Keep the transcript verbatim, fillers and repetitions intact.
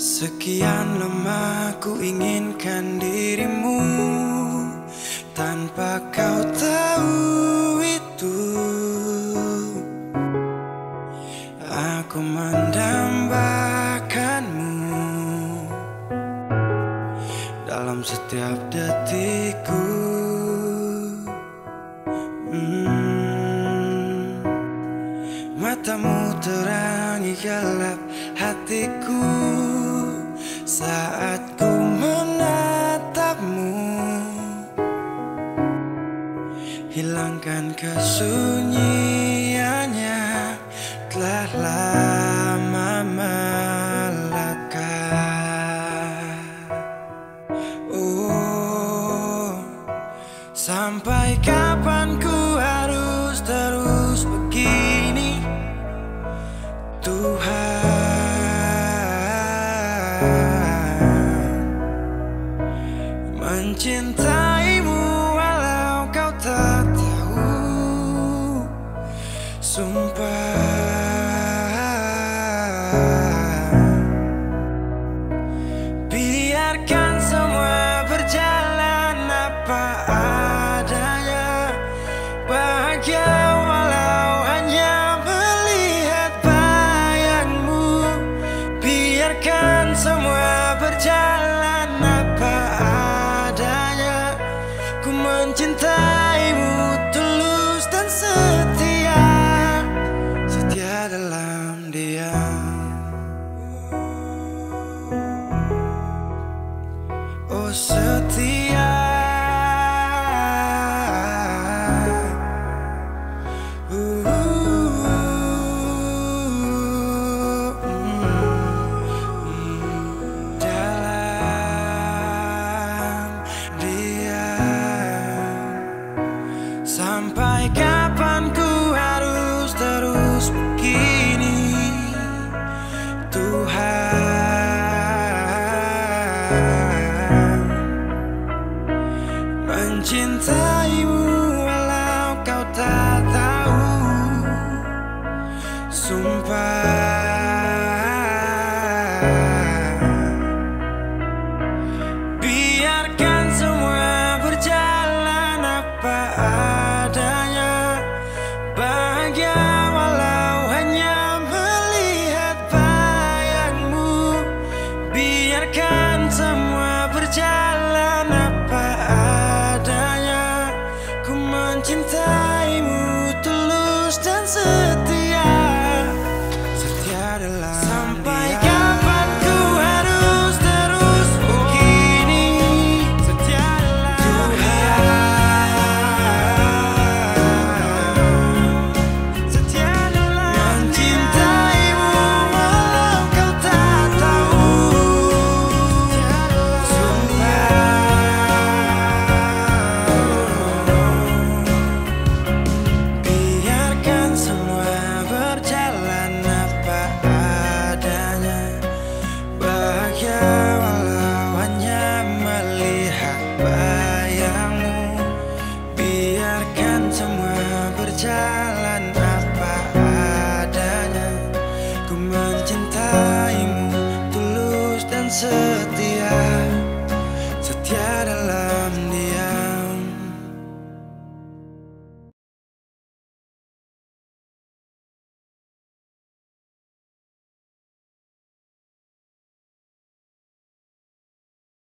Sekian lama ku inginkan dirimu, tanpa kau tahu itu. Aku mendambakanmu dalam setiap detikku. hmm. Matamu terangi gelap hatiku saat ku menatapmu. Hilangkan kesunyiannya, telah lama melekat. Oh, sampai kapan ku harus terus begini, Tuhan? Mencintaimu walau kau tak tahu, sumpah. Biarkan semua berjalan apa adanya, bahagia walau hanya melihat bayangmu. Biarkan semua berjalan apa adanya, ku mencintaimu tulus dan setia, setia dalam diam. Oh setia, uh, mm, dalam diam. Sampai kapan ku harus terus begini, Tuhan? Mencintaimu